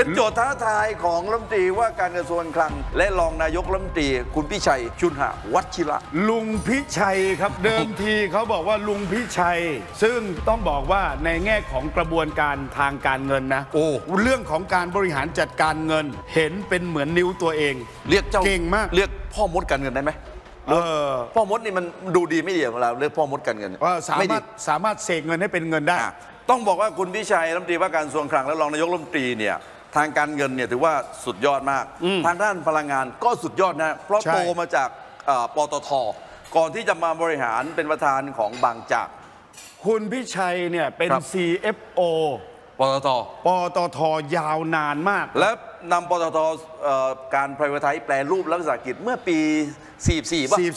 โจทย์ท้าทายของรัฐมนตรีว่าการกระทรวงคลังและรองนายกรัฐมนตรีคุณพิชัยชุนหวัชิระลุงพิชัยครับ เดิมทีเขาบอกว่าลุงพิชัยซึ่งต้องบอกว่าในแง่ของกระบวนการทางการเงินนะเรื่องของการบริหารจัดการเงินเห็นเป็นเหมือนนิ้วตัวเองเรียกเจ้าเก่งมากเรียกพ่อมดการเงินได้ไหมพ่อมดนี่มันดูดีไม่ดีเวลาเรียกพ่อมดการเงินสามารถเสกเงินให้เป็นเงินได้ต้องบอกว่าคุณพิชัยรัฐมนตรีว่าการกระทรวงคลังและรองนายกรัฐมนตรีเนี่ยทางการเงินเนี่ยถือว่าสุดยอดมากทางด้านพลังงานก็สุดยอดนะเพราะโตมาจากปตท.ก่อนที่จะมาบริหารเป็นประธานของบางจากคุณพิชัยเนี่ยเป็น CFO ปตท. ยาวนานมากและนำปตท.การไพรเวทไทซ์แปลรูปรัฐวิสาหกิจเมื่อปี44ป่ะ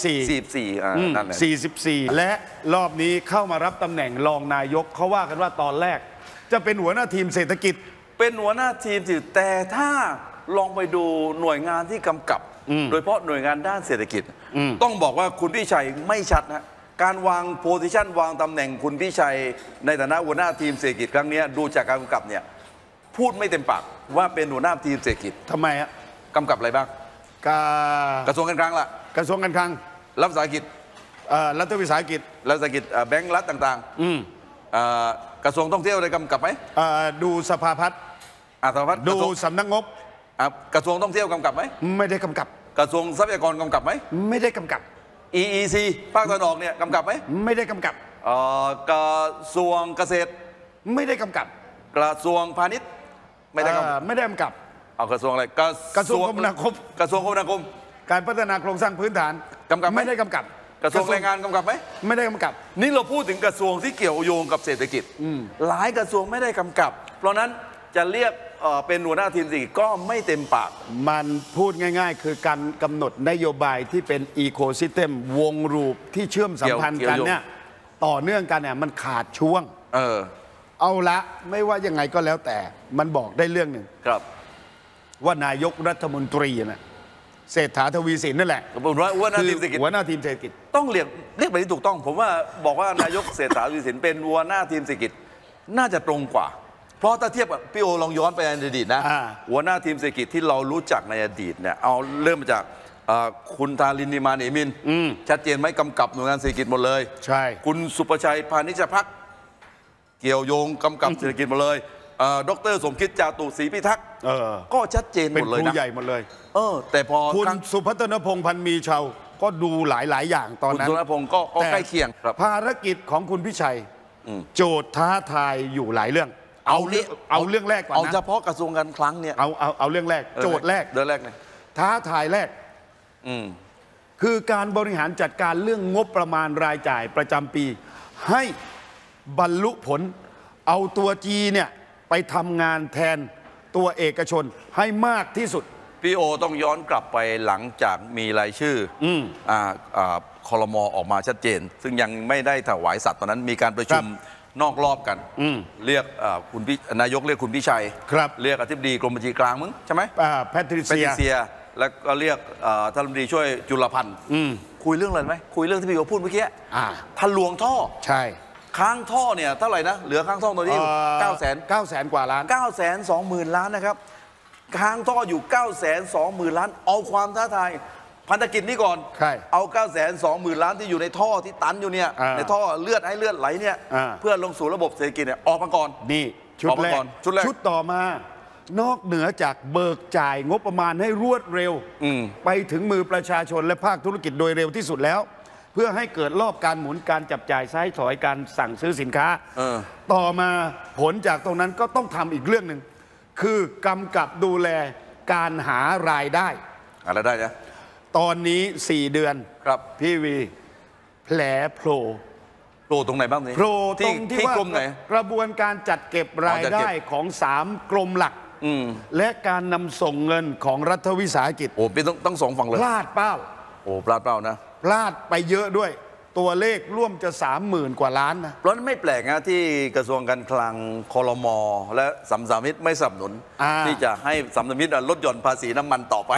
44นั่นแหละ 44และรอบนี้เข้ามารับตำแหน่งรองนายกเขาว่ากันว่าตอนแรกจะเป็นหัวหน้าทีมเศรษฐกิจเป็นหัวหน้าทีมแต่ถ้าลองไปดูหน่วยงานที่กำกับโดยเฉพาะหน่วยงานด้านเศรษฐกิจต้องบอกว่าคุณพิชัยไม่ชัดนะการวางโพซิชันวางตำแหน่งคุณพิชัยในฐานะหัวหน้าทีมเศรษฐกิจครั้งนี้ดูจากการกำกับเนี่ยพูดไม่เต็มปากว่าเป็นหัวหน้าทีมเศรษฐกิจทำไมฮะกำกับอะไรบ้างกระทรวงการคลังล่ะกระทรวงการคลังรัฐวิสาหกิจรัฐวิสาหกิจแบงก์รัฐต่างๆกระทรวงท่องเที่ยวได้กำกับไหมดูสภาพัฒน์ดูสำนักงบกระทรวงท่องเที่ยวกำกับไหมไม่ได้กำกับกระทรวงทรัพยากรกำกับไหมไม่ได้กำกับ EEC ภาคตะวันออกเนี่ยกำกับไหมไม่ได้กำกับกระทรวงเกษตรไม่ได้กำกับกระทรวงพาณิชย์ไม่ได้กำกับเอากระทรวงอะไรกระทรวงคมนาคมกระทรวงคมนาคมการพัฒนาโครงสร้างพื้นฐานกำกับไม่ได้กำกับกระทรวงแรงงานกำกับไหมไม่ได้กำกับนี่เราพูดถึงกระทรวงที่เกี่ยวโยงกับเศรษฐกิจหลายกระทรวงไม่ได้กำกับเพราะนั้นจะเรียกเป็นหัวหน้าทีมเศรษฐกิจก็ไม่เต็มปากมันพูดง่ายๆคือการกำหนดนโยบายที่เป็นอีโคซิสเต็มวงรูปที่เชื่อมสัมพันธ์กันเนี่ยต่อเนื่องกันเนี่ยมันขาดช่วงเอาละไม่ว่ายังไงก็แล้วแต่มันบอกได้เรื่องหนึ่งครับว่านายกรัฐมนตรีนะเศรษฐาทวีสินนั่นแหละหัวหน้าทีมเศรษฐกิจหัวหน้าทีมเศรษฐกิจต้องเรียกไปที่ถูกต้องผมว่าบอกว่านายกเศรษฐาทวีสินเป็นหัวหน้าทีมเศรษฐกิจน่าจะตรงกว่าเพราะถ้าเทียบกับพี่โอลองย้อนไปในอดีตนะหัวหน้าทีมเศรษฐกิจที่เรารู้จักในอดีตเนี่ยเอาเริ่มมาจากคุณธารินนิมานเอมินชัดเจนไหมกำกับหน่วยงานเศรษฐกิจหมดเลยใช่คุณสุประชัยพานิชพักเกี่ยวโยงกำกับเศรษฐกิจหมดเลยดร.สมคิดจาตุศรีพิทักษ์ก็ชัดเจนหมดเลยนะเป็นครูใหญ่หมดเลยแต่พอคุณสุพัฒนพงษ์พันมีชาวก็ดูหลายอย่างตอนนั้นคุณสุพัฒนพงษ์ก็ใกล้เคียงภารกิจของคุณพิชัยโจทย์ท้าทายอยู่หลายเรื่องเอาเรื่องแรกก่อนนะเอาเฉพาะกระทรวงการคลังเนี่ยเอาเรื่องแรกโจทย์แรกเนี่ยท้าทายแรกคือการบริหารจัดการเรื่องงบประมาณรายจ่ายประจำปีให้บรรลุผลเอาตัวจีเนี่ยไปทำงานแทนตัวเอกชนให้มากที่สุดพี่โอต้องย้อนกลับไปหลังจากมีรายชื่อครม.ออกมาชัดเจนซึ่งยังไม่ได้ถวายสัตย์ตอนนั้นมีการประชุมนอกรอบกันเรียกคุณนายกเรียกคุณพิชัยเรียกอธิบดีกรมบัญชีกลางมึงใช่ไหมแพทริเซียแล้วก็เรียกท่านรัฐมนตรีช่วยจุลพันธ์คุยเรื่องอะไรไหมคุยเรื่องที่พี่โอพูดเมื่อกี้ทะลวงท่อใช่ค้างท่อเนี่ยเท่าไหร่นะเหลือค้างท่อตอนนี้ 900,000 กว่าล้าน 920,000 ล้านนะครับค้างท่ออยู่920,000 ล้านเอาความท้าทายพันธกิจนี้ก่อนเอา920,000 ล้านที่อยู่ในท่อที่ตันอยู่เนี่ยในท่อเลือดให้เลือดไหลเนี่ยเพื่อลงสู่ระบบเศรษฐกิจเนี่ยออกมาก่อนนี่ชุดแรกชุดต่อมานอกเหนือจากเบิกจ่ายงบประมาณให้รวดเร็วไปถึงมือประชาชนและภาคธุรกิจโดยเร็วที่สุดแล้วเพื่อให้เกิดรอบการหมุนการจับจ่ายใช้สอยการสั่งซื้อสินค้าต่อมาผลจากตรงนั้นก็ต้องทำอีกเรื่องหนึ่งคือกำกับดูแลการหารายได้อะไรได้นะตอนนี้4 เดือนครับพี่วีแผลโผล่ตรงไหนบ้างนี่โผล่ตรงที่ว่ากระบวนการจัดเก็บรายได้ของ3 กรมหลักและการนำส่งเงินของรัฐวิสาหกิจเป็นต้อง2 ฝั่งเลยพลาดเป้าพลาดเป้านะพลาดไปเยอะด้วยตัวเลขร่วมจะ30,000 กว่าล้านนะเพราะนั้นไม่แปลกนะที่กระทรวงการคลังครม.และสัมสามิตไม่สนับสนุนที่จะให้สัมสามิตลดหย่อนภาษีน้ำมันต่อไป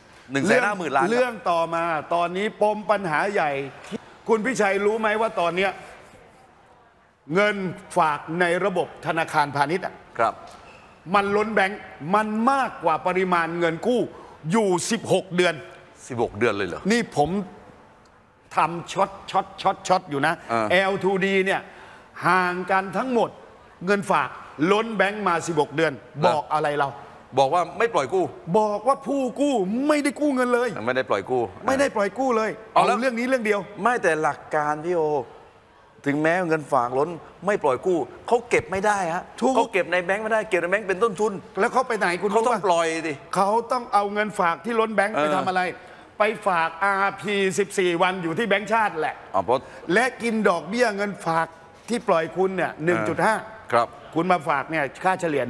150,000 ล้านเรื่องต่อมาตอนนี้ปมปัญหาใหญ่คุณพิชัยรู้ไหมว่าตอนนี้เงินฝากในระบบธนาคารพาณิชย์ครับมันล้นแบงก์มันมากกว่าปริมาณเงินกู้อยู่16 เดือน 16 เดือนเลยเหรอนี่ผมทำช็อตอยู่นะ L2D เนี่ยห่างกันทั้งหมดเงินฝากล้นแบงก์มา16 เดือนบอกอะไรเราบอกว่าไม่ปล่อยกู้บอกว่าผู้กู้ไม่ได้กู้เงินเลยไม่ได้ปล่อยกู้ไม่ได้ปล่อยกู้เลยเอาเรื่องนี้เรื่องเดียวไม่แต่หลักการพี่โอถึงแม้เงินฝากล้นไม่ปล่อยกู้เขาเก็บไม่ได้ฮะเขาเก็บในแบงก์ไม่ได้เก็บในแบงก์เป็นต้นทุนแล้วเขาไปไหนคุณเขาต้องปล่อยดิเขาต้องเอาเงินฝากที่ล้นแบงก์ไปทำอะไรไปฝาก RP 14 วันอยู่ที่แบงก์ชาติแหละและกินดอกเบี้ยเงินฝากที่ปล่อยคุณเนี่ย 1.5 ครับคุณมาฝากเนี่ยค่าเฉลี่ย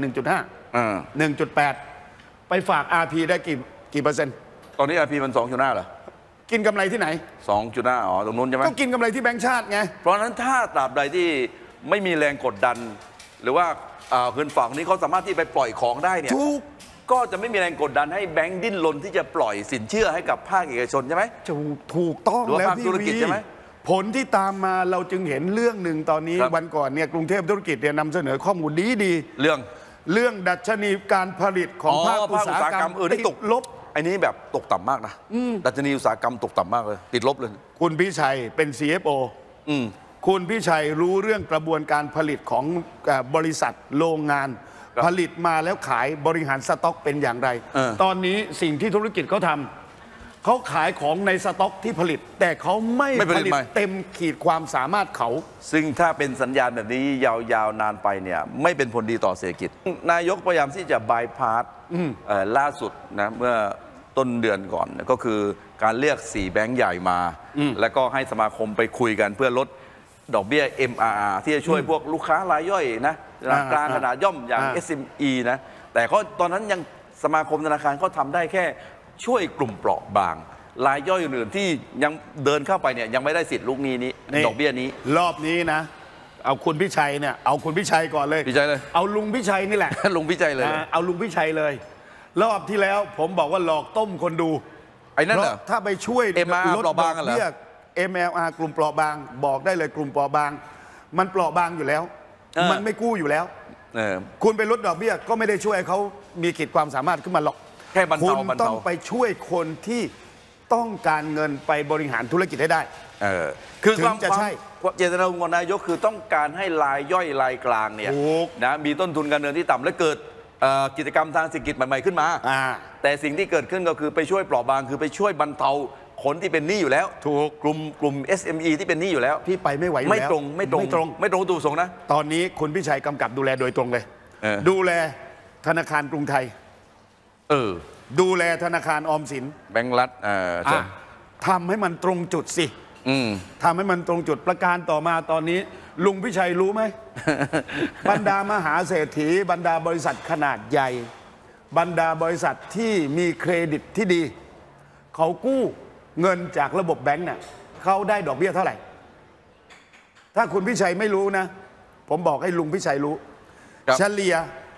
1.5 1.8 ไปฝาก RP ได้กี่เปอร์เซ็นต์ตอนนี้ RP มัน 2.5 เหรอกินกำไรที่ไหน 2.5 อ๋อตรงนู้นใช่ไหมก็กินกำไรที่แบงก์ชาติไงเพราะฉะนั้นถ้าตราบใดที่ไม่มีแรงกดดันหรือว่าเงินฝากนี้เขาสามารถที่ไปปล่อยของได้เนี่ยก็จะไม่มีแรงกดดันให้แบงก์ดิ้นรนที่จะปล่อยสินเชื่อให้กับภาคเอกชนใช่ไหมถูกต้องแล้วพี่วีใช่ไหมผลที่ตามมาเราจึงเห็นเรื่องหนึ่งตอนนี้วันก่อนเนี่ยกรุงเทพธุรกิจเนี่ยนำเสนอข้อมูลดีเรื่องดัชนีการผลิตของภาคอุตสาหกรรมติดลบไอ้นี้แบบตกต่ำมากนะดัชนีอุตสาหกรรมตกต่ำมากเลยติดลบเลยคุณพิชัยเป็น CFO คุณพิชัยรู้เรื่องกระบวนการผลิตของบริษัทโรงงานผลิตมาแล้วขายบริหารสต็อกเป็นอย่างไรตอนนี้สิ่งที่ธุรกิจเขาทำเขาขายของในสต็อกที่ผลิตแต่เขาไม่ผลิตเต็มขีดความสามารถเขาซึ่งถ้าเป็นสัญญาณแบบนี้ยาวๆนานไปเนี่ยไม่เป็นผลดีต่อเศรษฐกิจนายกพยายามที่จะบายพาสล่าสุดนะเมื่อต้นเดือนก่อนก็คือการเรียก4แบงก์ใหญ่มาแล้วก็ให้สมาคมไปคุยกันเพื่อลดดอกเบี้ย MRR ที่จะช่วยพวกลูกค้ารายย่อยนะกลางขนาดย่อมอย่าง SME นะแต่เขาตอนนั้นยังสมาคมธนาคารเขาทำได้แค่ช่วยกลุ่มเปราะบางรายย่อยอื่นๆที่ยังเดินเข้าไปเนี่ยยังไม่ได้สิทธิ์ลูกหนี้นี้ดอกเบี้ยนี้รอบนี้นะเอาคุณพิชัยเนี่ยเอาคุณพิชัยก่อนเลยพิชัยเลยเอาลุงพิชัยนี่แหละลุงพิชัยเลยเอาลุงพิชัยเลยรอบที่แล้วผมบอกว่าหลอกต้มคนดูไอ้นั่นเหรอถ้าไปช่วยลดดอกเบี้ย MLR กลุ่มเปราะบางบอกได้เลยกลุ่มเปราะบางมันเปราะบางอยู่แล้วมันไม่กู้อยู่แล้วคุณไปลดดอกเบี้ยก็ไม่ได้ช่วยเขามีขีดความสามารถขึ้นมาหรอกแค่บรรเทาคุณต้องไปช่วยคนที่ต้องการเงินไปบริหารธุรกิจให้ได้คือความจะใช่เจตนาของนายกคือต้องการให้รายย่อยรายกลางเนี่ยนะมีต้นทุนการเงินที่ต่ำและเกิดกิจกรรมทางเศรษฐกิจใหม่ๆขึ้นมาแต่สิ่งที่เกิดขึ้นก็คือไปช่วยเปราะบางคือไปช่วยบรรเทาคนที่เป็นหนี้อยู่แล้วถูกกลุ่ม SME ที่เป็นหนี้อยู่แล้วที่ไปไม่ไหวอยู่แล้วไม่ตรงตูส่งนะตอนนี้คุณพิชัยกำกับดูแลโดยตรงเลยดูแลธนาคารกรุงไทยดูแลธนาคารออมสินแบงก์รัฐทำให้มันตรงจุดสิทำให้มันตรงจุดประการต่อมาตอนนี้ลุงพิชัยรู้ไหม บรรดามหาเศรษฐีบรรดาบริษัทขนาดใหญ่บรรดาบริษัทที่มีเครดิตที่ดีเขากู้เงินจากระบบแบงก์เนี่ยเขาได้ดอกเบี้ยเท่าไหร่ถ้าคุณพิชัยไม่รู้นะผมบอกให้ลุงพิชัยรู้เฉลี่ย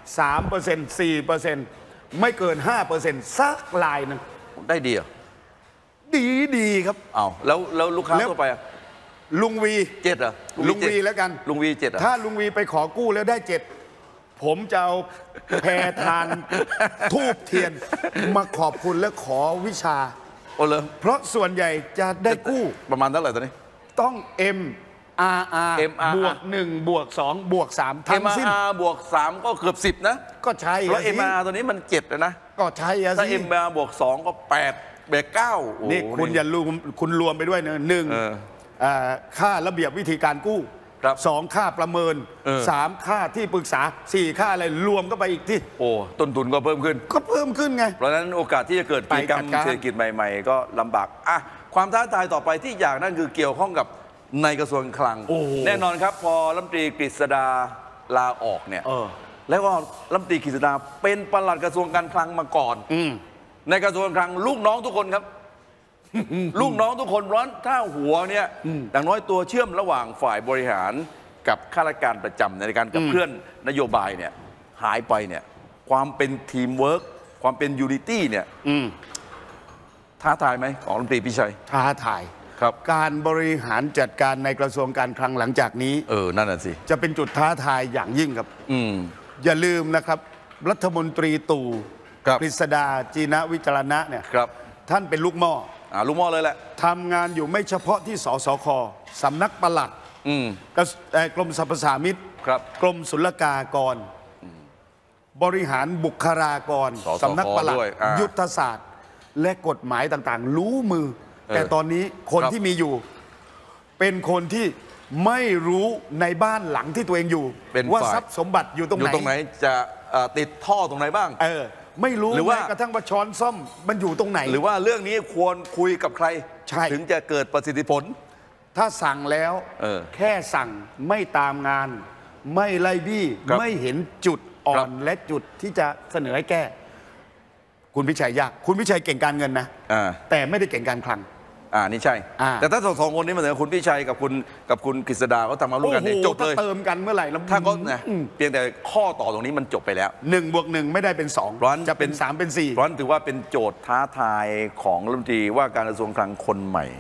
3% 4%ไม่เกิน 5% สักลายนึงได้ดีอ่ะดีครับอ้าวแล้วลูกค้าทั่วไปลุงวี 7อ่ะลุงวีแล้วกันลุงวี7อ่ะถ้าลุงวีไปขอกู้แล้วได้7ผมจะเอาแพรทานทูบเทียนมาขอบคุณและขอวิชาเพราะส่วนใหญ่จะได้กู้ประมาณเท่าไหร่ตอนนี้ต้อง MRR บวก1บวก2บวก3ทั้งสิ้น MRR บวก3ก็เกือบ10นะก็ใช่เพราะ MRR ตัวนี้มัน7นะก็ใช่ถ้า MRR บวก2ก็8เบรก9 นี่คุณอย่าลืมคุณรวมไปด้วยนะ1ค่าระเบียบวิธีการกู้2ค่าประเมิน3ค่าที่ปรึกษา4ค่าอะไรรวมก็ไปอีกที่ต้นทุนก็เพิ่มขึ้นไงเพราะฉะนั้นโอกาสที่จะเกิดกิจกรรมเศรษฐกิจใหม่ๆก็ลำบากความท้าทายต่อไปที่อยากนั่นคือเกี่ยวข้องกับในกระทรวงคลังแน่นอนครับพอรัฐมนตรีกฤษดาลาออกเนี่ยแล้วก็รัฐมนตรีกฤษดาเป็นปลัดกระทรวงการคลังมาก่อนในกระทรวงคลังลูกน้องทุกคนครับลูกน้องทุกคนร้อนถ้าหัวเนี่ยอย่างน้อยตัวเชื่อมระหว่างฝ่ายบริหารกับข้าราชการประจำในการกับเพื่อนนโยบายเนี่ยหายไปเนี่ยความเป็นทีมเวิร์กความเป็นยูนิตี้เนี่ยท้าทายไหมของรัฐมนตรีพิชัยท้าทายครับการบริหารจัดการในกระทรวงการคลังหลังจากนี้นั่นน่ะสิจะเป็นจุดท้าทายอย่างยิ่งครับอย่าลืมนะครับรัฐมนตรีตู่ครับกฤษดาจีนวิจารณะเนี่ยครับท่านเป็นลูกหม้อลูกหม้อเลยแหละทำงานอยู่ไม่เฉพาะที่สสคสำนักปลัด กรมสรรพสามิตครับกรมศุลกากร บริหารบุคลากรสสคสำนักปลัดด้วยยุทธศาสตร์ และกฎหมายต่างๆ รู้มือ แต่ตอนนี้คนครับที่มีอยู่ เป็นคนที่ไม่รู้ในบ้านหลังที่ตัวเองอยู่เป็นว่าฝ่ายทรัพย์สมบัติอยู่ตรงอยู่ไหนตรงไหนจะติดท่อตรงไหนบ้างไม่รู้หรือว่าแม้กระทั่งว่าช้อนซ่อมมันอยู่ตรงไหนหรือว่าเรื่องนี้ควรคุยกับใครใช่ถึงจะเกิดประสิทธิผลถ้าสั่งแล้ว แค่สั่งไม่ตามงาน ไม่ไล่บี้ครับไม่เห็นจุดอ่อครันบและจุดที่จะเสนอให้แก้ คุณพิชัยยากคุณพิชัยเก่งการเงินนะ แต่ไม่ได้เก่งการคลังนี่ใช่ แต่ถ้าสองคนนี้มันเหมือนคุณพี่ชัยกับคุณกฤษดาเขาทำมาร่วมกันเนี่ยจบเลยถ้าเติมกันเมื่อไหร่แล้วถ้าก็นะเพียงแต่ข้อต่อตรงนี้มันจบไปแล้ว 1+1ไม่ได้เป็นเพราะฉะนั้น 2จะเป็น 3 เป็น 4 เพราะฉะนั้นถือว่าเป็นโจทย์ท้าทายของรัฐมนตรีว่าการกระทรวงคลังคนใหม่